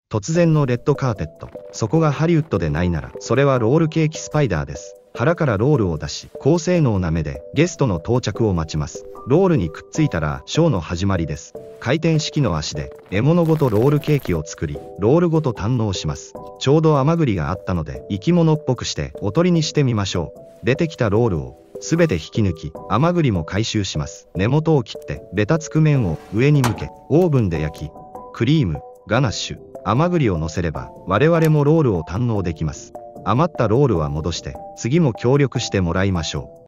突然のレッドカーペット。そこがハリウッドでないなら、それはロールケーキスパイダーです。腹からロールを出し、高性能な目でゲストの到着を待ちます。ロールにくっついたらショーの始まりです。回転式の足で獲物ごとロールケーキを作り、ロールごと堪能します。ちょうど甘栗があったので、生き物っぽくしておとりにしてみましょう。出てきたロールをすべて引き抜き、甘栗も回収します。根元を切ってベタつく面を上に向け、オーブンで焼き、クリーム、ガナッシュ、甘栗を乗せれば我々もロールを堪能できます。余ったロールは戻して、次も協力してもらいましょう。